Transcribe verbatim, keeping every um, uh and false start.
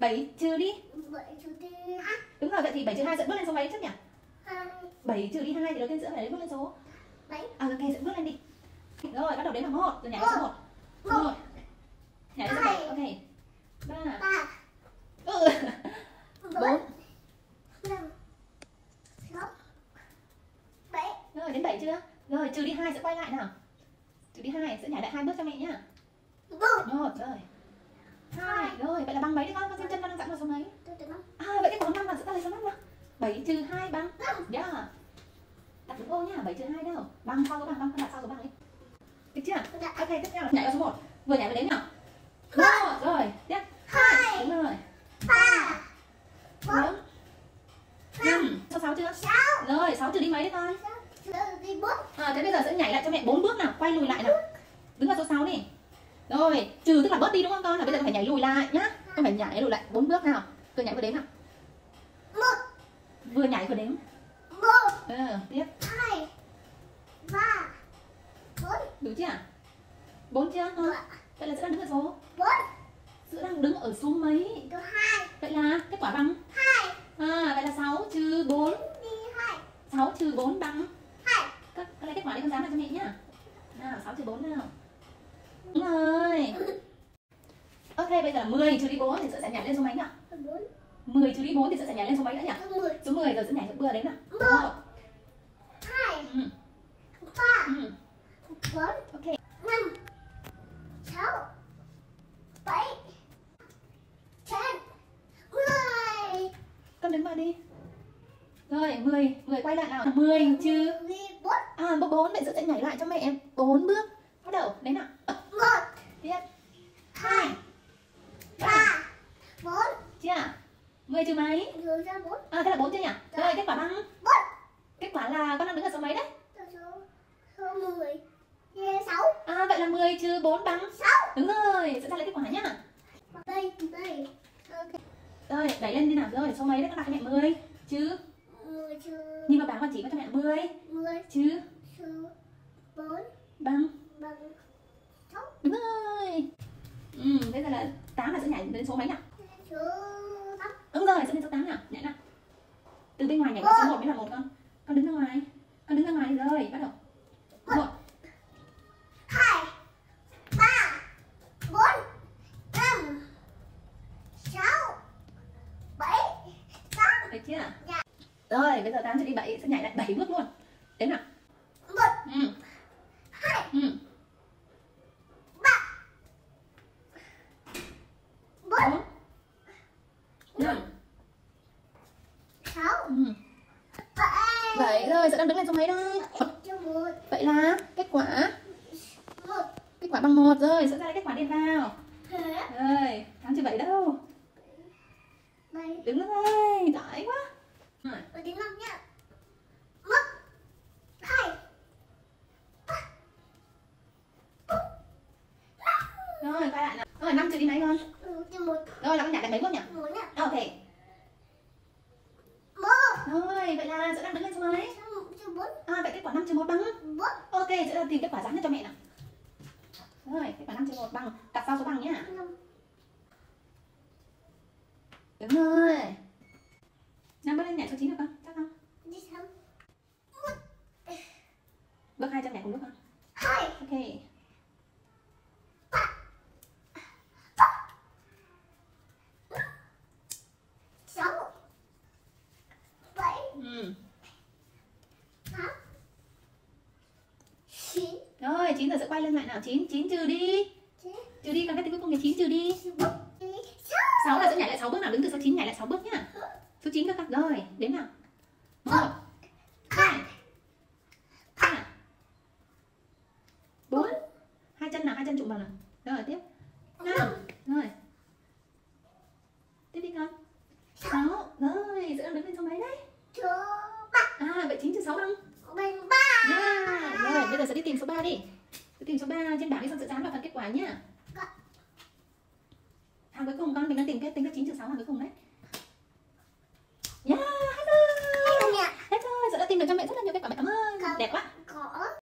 bảy trừ đi. bảy trừ đi hai. Đúng rồi, vậy thì bảy trừ hai sẽ bước lên số mấy trước nhỉ? hai. bảy trừ đi hai thì đầu tiên sẽ phải bước lên số bảy. À ok, sẽ bước lên đi. Rồi, bắt đầu đếm bằng một, rồi nhảy lên số một. một. Một. Nhảy lên số bảy, ok. ba. ba. Ừ. bốn. năm. sáu. bảy. Rồi, đến bảy chưa? Rồi, trừ đi hai sẽ quay lại nào. Trừ đi hai sẽ nhảy lại hai bước cho mẹ nhá. một. Một rồi. Hai. Rồi, vậy là bằng mấy đấy con? Con xem chân con đang dặn vào số mấy? Tôi năm. À, vậy cái còn năm là sẽ ta lấy số năm nào? bảy trừ hai bằng yeah. Đặt đúng ô nhá, bảy trừ hai đâu? Bằng sau số bằng, con đặt sau số bằng đi. Được chưa? Dạ. Ok, tiếp theo là nhảy vào số một. Vừa nhảy vừa đếm nào. một rồi, tiếp. hai. Đúng rồi. ba. bốn. năm. Số sáu chưa? sáu. Rồi, sáu trừ đi mấy đấy con? Trừ đi bốn. À, thế bây giờ sẽ nhảy lại cho mẹ bốn bước nào, quay lùi lại nào. Đứng vào số sáu đi. Rồi, trừ tức là bớt đi đúng không con? Là bây giờ con phải nhảy lùi lại nhá. Con phải nhảy lùi lại bốn bước nào. Vừa nhảy vừa đếm nào. một. Vừa nhảy vừa đếm. một. Ừ, tiếp. hai. ba. bốn. Đủ chưa? bốn chưa? Ừ. Vậy là sẽ đang đứng ở số bốn. Sữa đang đứng ở số mấy? Số hai. Vậy là kết quả bằng hai. À, vậy là sáu trừ bốn. Đi hai. sáu trừ bốn bằng hai. Các con lấy kết quả đi con dám lại cho mẹ nhá. Nào, sáu trừ bốn nào. Đúng rồi. Ok, bây giờ là mười trừ đi bốn thì Sữa sẽ nhảy lên số mấy nhỉ? bốn. mười trừ đi bốn thì Sữa sẽ nhảy lên số mấy nữa nhỉ? Số mười. Số mười rồi Sữa nhảy bừa đến nào. một. hai. Ừ. ba. Ừ. bốn. Ok. năm. sáu. bảy. tám. mười. Con đứng vào đi. Rồi, mười, mười quay lại nào. mười trừ bốn. À, bốn vậy Sữa sẽ nhảy lại cho mẹ bốn bước. Bắt đầu, đến nào. một. Tiếp. hai. ba. bốn. Chưa? mười trừ mấy? Rồi ra bốn. À, thế là bốn chưa nhỉ? Rồi, kết quả bằng bốn. Kết quả là con đang đứng ở số mấy đấy? Số số mười. sáu. À, vậy là mười trừ bốn bằng sáu. Đúng rồi, sẽ ra lấy kết quả nhá. Đây, đây. Ok. Rồi, đẩy lên đi nào. Rồi, số mấy đấy con đặt cho mẹ mười chứ. mười trừ Nhưng mà bảng con chỉ có cho mẹ mười mười chứ số bốn bằng bằng sáu. Đúng rồi. Ừ, bây giờ là tám là sẽ nhảy đến số mấy nào? Số tám. Đúng rồi, sẽ lên số tám nào. Nhảy nào. Từ bên ngoài nhảy vào số một mới là một con. Con đứng ra ngoài. Con đứng ra ngoài rồi, bắt đầu. một. hai. ba. bốn. năm. sáu. bảy. tám. Được chưa? Dạ. Rồi, bây giờ tám trừ đi bảy sẽ nhảy lại bảy bước luôn. Đếm nào. một. Ừ. hai. Ừ. ba. bốn. năm. sáu. Ừ. bảy. Vậy rồi, sẽ đang đứng lên số mấy đây? Cho một. Vậy là kết quả một. kết quả bằng một rồi, sẽ ra lấy kết quả điền vào. Hết. Rồi, tám trừ bảy đâu? bảy. Đúng rồi, giỏi quá. Rồi. Và đến năm nhá. một. hai. ba. bốn. Rồi, quay lại nào. Rồi, năm trừ đi mấy con? Ừ, thì một. Rồi, là con nhảy lại mấy bước nhỉ? Một nhá. Ok. một. Rồi, vậy là sẽ đang đứng lên số mấy? Số bốn. À, vậy kết quả năm trừ một bằng bốn. Ok, sẽ là tìm kết quả dán cho mẹ nào. Rồi, kết quả năm trừ một bằng đặt sau số bằng nhá. năm. Đúng rồi. Năm bước lên nhảy số chín được không? Chắc không? Đi sáu. Bước hai cho nhảy cùng lúc không? hai. Ok. sáu. bảy. Ừ. tám. chín. Rồi, chín giờ sẽ quay lưng lại nào. chín, chín trừ đi. chín. Trừ đi, còn cái tính cuối cùng là chín trừ đi. sáu. sáu là sẽ nhảy lại sáu bước nào, đứng từ số chín nhảy lại sáu bước nhá. Số chín các con. Rồi, đến nào. một, hai, ba, bốn. Hai chân nào, hai chân chụm vào nào. Rồi, tiếp. năm. Rồi. Tiếp đi con. sáu. Rồi, sẽ đứng lên số mấy đấy? Số ba. À, vậy chín trừ sáu bằng Bằng ba. Yeah. Rồi, bây giờ sẽ đi tìm số ba đi. Đi tìm số ba trên bảng đi, xong sẽ dán vào phần kết quả nhá. Hàng cuối cùng con mình đang tìm cái tính là chín trừ sáu hàng cuối cùng đấy. Yeah, hết rồi. Hết rồi, Giờ đã tìm được cho mẹ rất là nhiều kết quả, mẹ cảm ơn. Đẹp quá. Có.